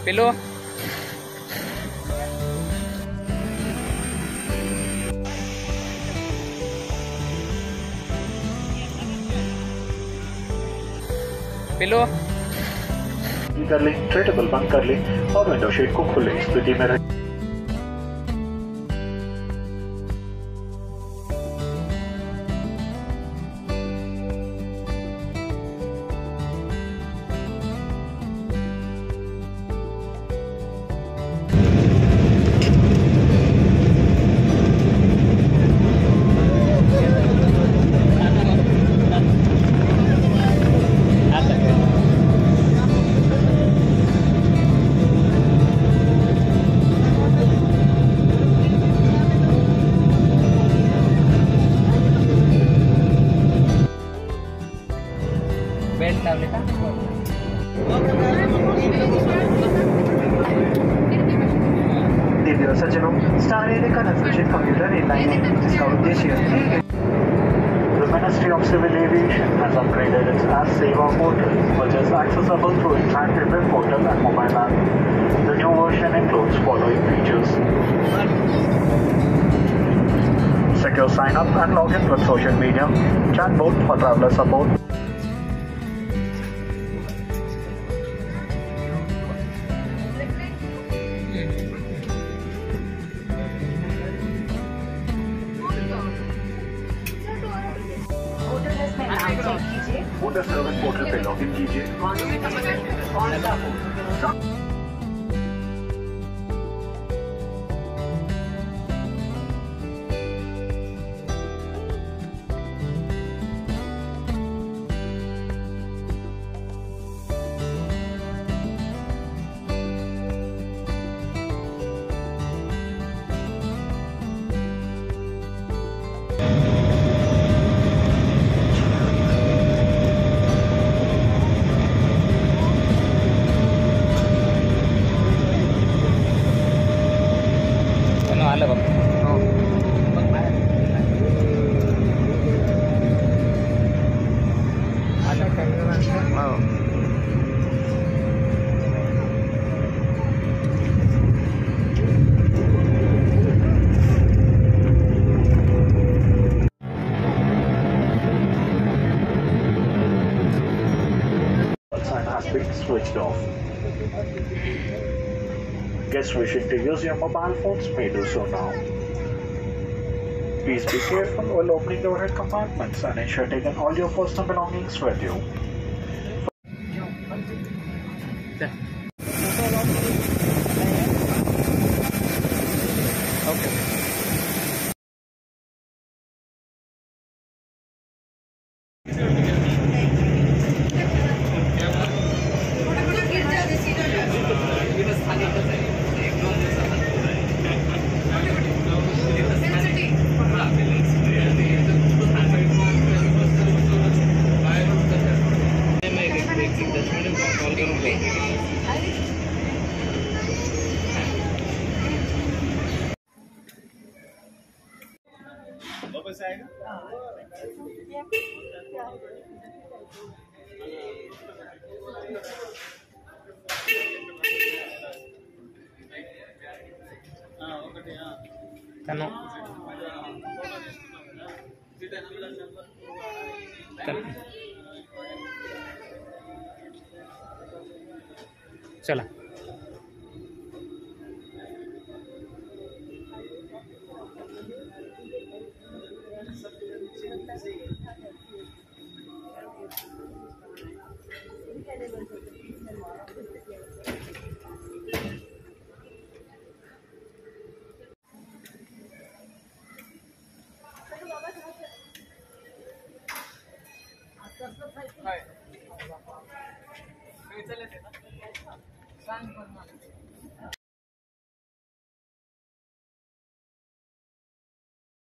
Pillow pillow कर लें, tray table बंद कर लें और विंडो शीट को खुले स्थिति में रखें। बेल्ट लावले का देवी सज्जनों, स्टार एरिया का नजदीक कंप्यूटर एयरलाइन है जिसका उद्देश्य The Ministry of Civil Aviation has upgraded its Ask Seva portal, which is accessible through interactive web portal and mobile app. The new version includes following features: secure sign-up and login with social media, chatbot for traveler support, Order service portal पे login कीजिए। आलं बघ Sign has been switched off. Guests wishing to use your mobile phones may do so now. Please be careful while opening the overhead compartments and ensure taking all your personal belongings with you. Okay. वापस आएगा चला सांग